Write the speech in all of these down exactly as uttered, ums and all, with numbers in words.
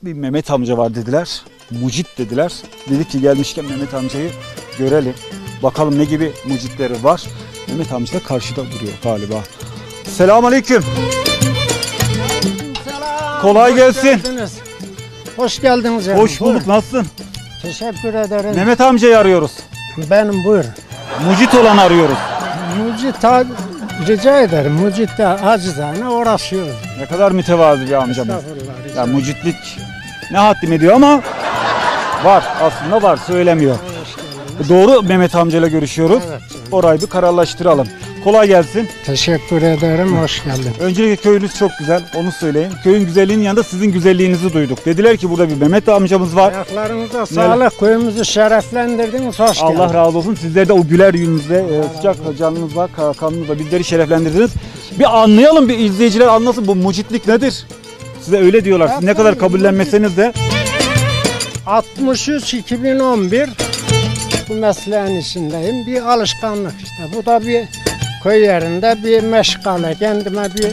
bir Mehmet amca var dediler. Mucit dediler. Dedik ki gelmişken Mehmet amcayı görelim. Bakalım ne gibi mucitleri var. Mehmet amca da karşıda duruyor galiba. Selamünaleyküm. Selam. Kolay Hoş gelsin. Geldiniz. Hoş geldiniz. Canım. Hoş bulduk. Nasılsın? Teşekkür ederim. Mehmet amcayı arıyoruz. Benim buyur. Mucit olan arıyoruz. Mucit rica ederim. Mucit'te acizane uğraşıyoruz. Ne kadar mütevazi bir amcamız. Estağfurullah, rica Ya ederim. mucitlik ne haddim ediyor ama var, aslında var, söylemiyor. Hoş geldiniz. Doğru, Mehmet amcayla görüşüyoruz. Evet canım. Orayı bir kararlaştıralım. Kolay gelsin. Teşekkür ederim. Hoş geldin. Öncelikle köyünüz çok güzel, onu söyleyin. Köyün güzelliğinin yanında sizin güzelliğinizi duyduk. Dediler ki burada bir Mehmet amcamız var. Ayaklarınıza sağlık. Köyümüzü şereflendirdiniz. Hoş geldin. Allah razı olsun. Sizler de o güler yüzünüzle, e, sıcak canınızla, kanınızla bizleri şereflendirdiniz. Bir anlayalım, bir izleyiciler anlasın bu mucitlik nedir? Size öyle diyorlar. Siz ne kadar kabullenmeseniz de. altmış üç iki bin on bir bu mesleğin içindeyim. Bir alışkanlık işte. Bu da bir köy yerinde bir meşgale. Kendime bir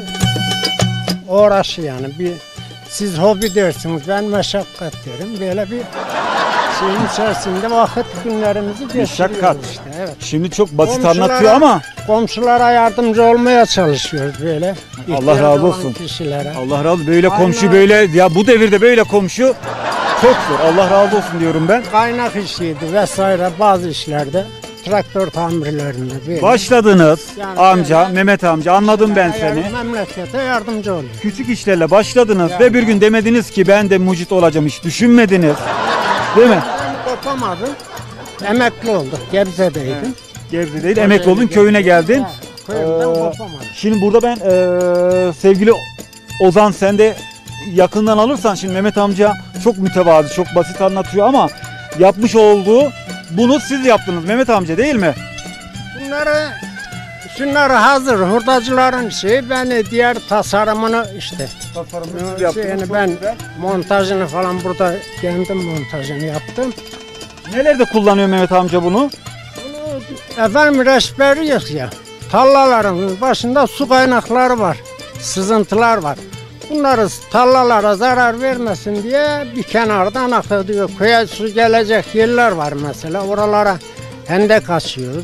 uğraşı yani. Bir, siz hobi dersiniz, ben meşakkat derim. Böyle bir şeyin içerisinde vakit günlerimizi geçiriyoruz Meşakkat. işte. Evet. Şimdi çok basit Komşulara- anlatıyor ama Komşulara yardımcı olmaya çalışıyoruz böyle. Allah İhtiyacı razı olan olsun. Kişilere. Allah razı olsun. Böyle Aynen. komşu böyle, ya bu devirde böyle komşu çok zor. Allah razı olsun diyorum ben. Kaynak işiydi vesaire bazı işlerde. Traktör tamirlerinde böyle. Başladınız Yani amca, böyle- Mehmet amca, anladım ben Yani seni. memlekete yardımcı oluyor. Küçük işlerle başladınız Yani. ve bir gün demediniz ki ben de mucit olacağım, hiç düşünmediniz. Değil mi? Ben kopamadım. Emekli olduk. Gebze'deydim. Gebze'deydin, emekli oldun, köyüne geldin. Ha, Köyümden Ee, kopamadım. Şimdi burada ben eee, sevgili Ozan, sen de yakından alırsan, şimdi Mehmet amca çok mütevazı, çok basit anlatıyor ama yapmış olduğu, bunu siz yaptınız Mehmet amca, değil mi? Bunları şunları hazır hurdacıların şeyi, ben diğer tasarımını işte Tasarımını siz şeyini yaptınız. ben çok güzel. montajını falan burada kendim montajını yaptım. Nelerde kullanıyor Mehmet amca bunu? Bunu efendim reçberi yok ya. Tarlaların başında su kaynakları var. Sızıntılar var. Bunları tarlalara zarar vermesin diye bir kenardan akıtıyor. Köye su gelecek yerler var mesela. Oralara hendek açıyoruz.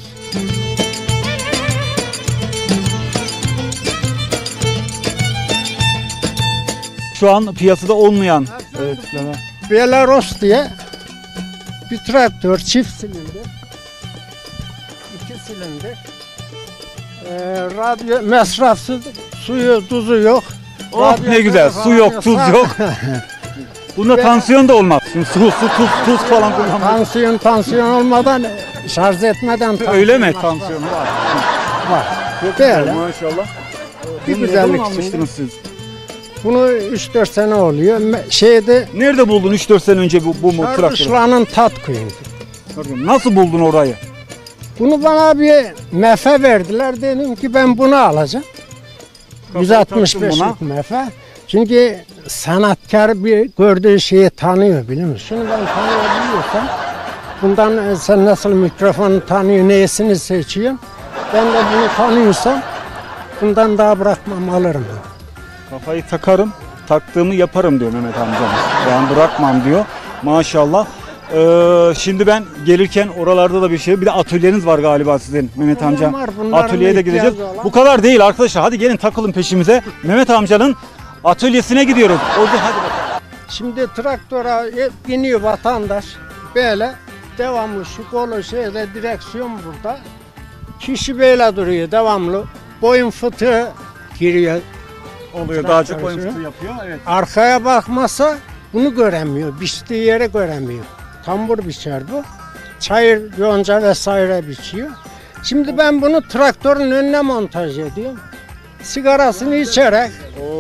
Şu an piyasada olmayan. Evet. yani Belarus diye bir traktör, çift silindir, iki silindir, ee, radyo masrafsız, suyu tuzu yok. Oh Radyatörü ne güzel, falan su yok, tuz yoksa- yok. Bunda Ve- tansiyon da olmaz. Şimdi su, su, tuz, tuz falan kullanmak. Tansiyon tansiyon olmadan şarj etmeden Öyle mi tansiyon tansiyon var? var. Çok Böyle. güzel maşallah. Bir Bunu ne güzellik zaman şimdi. almıştınız siz? Bunu üç dört sene oluyor. Me- Şeyde Nerede buldun üç dört sene önce bu, bu mu traktörü? Çarpışlan'ın tat köyünde. Nasıl buldun orayı? Bunu bana bir mefe verdiler. Dedim ki ben bunu alacağım. yüz altmış taktın buna. beşlik mefe. Çünkü sanatkar bir gördüğü şeyi tanıyor, biliyor musun? Şunu ben tanıyabiliyorsam, bundan sen nasıl mikrofonu tanıyor, neyesini seçiyorsun. Ben de bunu tanıyorsam bundan daha bırakmam, alırım. Kafayı takarım, taktığımı yaparım diyor Mehmet amcamız. Ben bırakmam diyor. Maşallah. Ee, şimdi ben gelirken oralarda da bir şey, bir de atölyeniz var galiba sizin Mehmet Bunlar amca. var, bunların Atölyeye de ihtiyacı gideceğiz. olan- Bu kadar değil arkadaşlar. Hadi gelin takılın peşimize. Mehmet amcanın atölyesine gidiyoruz. Orada hadi bakalım. Şimdi traktöre biniyor vatandaş. Böyle devamlı şu kolu şeyde, direksiyon burada. Kişi böyle duruyor devamlı. Boyun fıtığı giriyor. Oluyor, daha çok Traktör oyun şey. fıtığı yapıyor. Evet. Arkaya bakmasa bunu göremiyor. Biçtiği yere göremiyor. Tambur biçer bu. Çayır, yonca vesaire biçiyor. Şimdi ben bunu traktörün önüne montaj ediyorum. Sigarasını içerek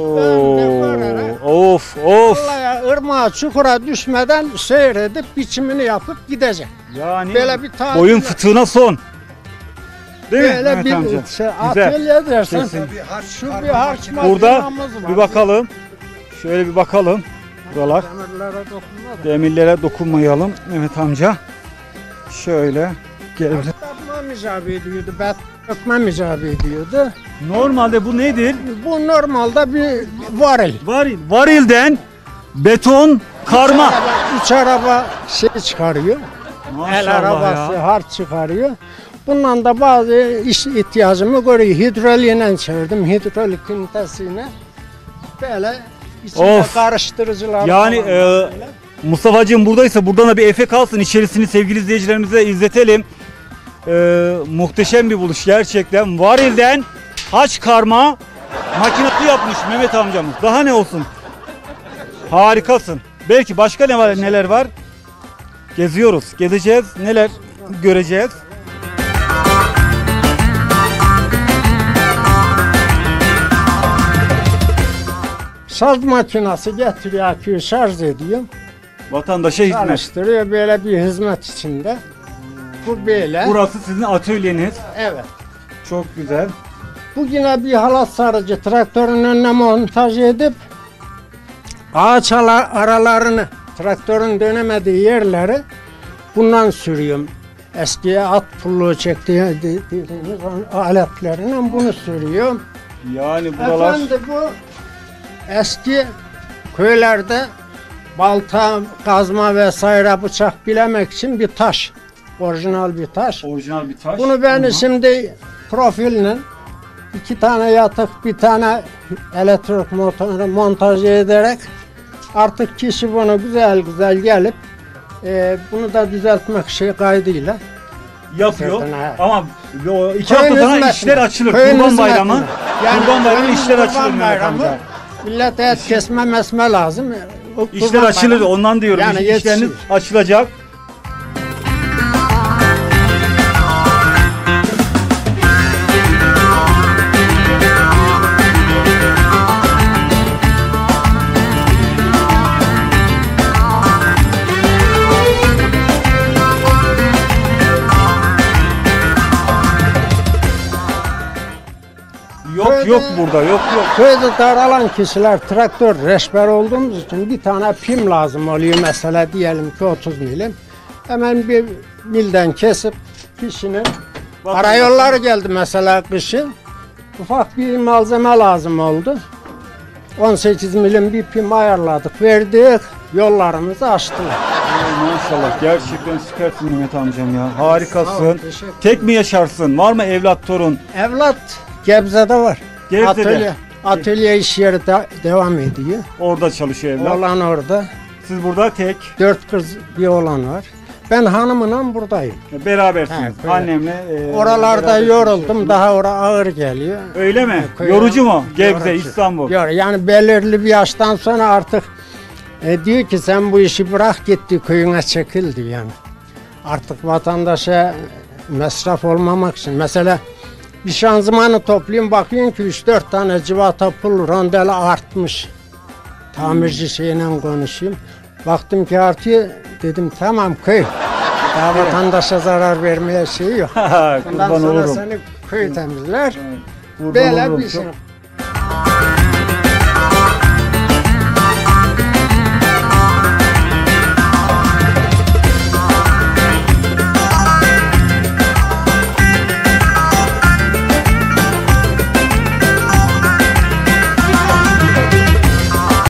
Oo, of of. Vallahi ırmağa, çukura düşmeden seyredip biçimini yapıp gidecek. Yani Böyle bir tatil boyun var. fıtığına son. Değil mi Böyle Mehmet bir amca? şey, Güzel. atölye dersen Kesin. şu bir harç Burada makinamız var. bir bakalım. Şöyle bir bakalım. Buralar. Demirlere dokunma da. Demirlere dokunmayalım Mehmet amca. Şöyle gel. Batmam icabı ediyordu, batmam icabı ediyordu. Normalde bu nedir? Bu normalde bir varil. Varil. Varilden beton Karma. Üç araba şey çıkarıyor. El Maşallah arabası, ya. harç çıkarıyor. Bundan da bazı iş ihtiyacımı görüyor. Hidroliğine çevirdim, hidrolik ünitesiyle. Böyle içinde Of. karıştırıcılar Yani falan e, var böyle. Mustafa'cığım buradaysa buradan da bir efe kalsın. İçerisini sevgili izleyicilerimize izletelim. E, muhteşem bir buluş gerçekten. Varilden haç karma makinesi yapmış Mehmet amcamız. Daha ne olsun? Harikasın. Belki başka ne var, neler var? Geziyoruz, gezeceğiz. Neler göreceğiz? Saz makinesi getiriyor, aküyü şarj ediyor. Vatandaşa hizmet. Çalıştırıyor böyle bir hizmet içinde. Bu böyle. Burası sizin atölyeniz. Evet. Çok güzel. Bu yine bir halat sarıcı traktörün önüne montaj edip ağaç ala- aralarını traktörün dönemediği yerleri bundan sürüyorum. Eski at pulluğu çektiği dediğimiz aletlerinden bunu sürüyorum. Yani buralar Efendim bu eski köylerde balta, kazma vesaire bıçak bilemek için bir taş. Orijinal bir taş. orijinal bir taş. Bunu ben Hı hı. şimdi profille iki tane yatık bir tane elektrik motoru montaj ederek artık kişi bunu güzel güzel gelip e, bunu da düzeltmek şey kaydıyla yapıyor. Zaten, evet. Ama o iki Köyün hafta sonra hizmetine, işler açılır. köyün Kurban bayramı. hizmetine. Kurban bayramı köyün işler kurban açılır Mehmet bayramı, amca. Millet et kesme mesme lazım. O İşler kurban açılır bayramı. ondan diyorum. Yani İş- İşleriniz yetişir. açılacak. Yok Köyde- yok burada yok yok. Köyde daralan kişiler traktör reşber olduğumuz için bir tane pim lazım oluyor mesela diyelim ki otuz milim. Hemen bir milden kesip kişinin Bakın, karayolları geldi mesela kışın. Ufak bir malzeme lazım oldu. on sekiz milim bir pim ayarladık, verdik, yollarımızı açtılar. Ay, maşallah gerçekten süpersin Mehmet amcam ya. Sağ ol, Harikasın. teşekkür Tek mi yaşarsın? Var mı evlat torun? Evlat Gebze'de var. Gebze'de. Atölye, atölye iş yeri de, devam ediyor. Orada çalışıyor evlat. Oğlan orada. Siz burada tek. Dört kız bir oğlan var. Ben hanımla buradayım. Berabersiniz. Ha, böyle. Annemle. e, Oralarda beraber yoruldum. çalışıyorsunuz. Daha ora ağır geliyor. Öyle mi? Köy- Yorucu mu? Gebze, Yorucu. İstanbul. Yor- Yani belirli bir yaştan sonra artık e, diyor ki sen bu işi bırak gitti köyüne çekil diyor yani. Artık vatandaşa mesraf olmamak için. Mesela bir şanzımanı toplayayım bakıyorsun ki üç dört tane civata pul rondeli artmış. Tamirci şeyle konuşayım. Baktım ki artıyor dedim tamam köy. Daha vatandaşa zarar vermeye şey yok. Bundan Kurban sonra olurum. seni köy temizler. Kurban Böyle olurum. bir Çok- şey.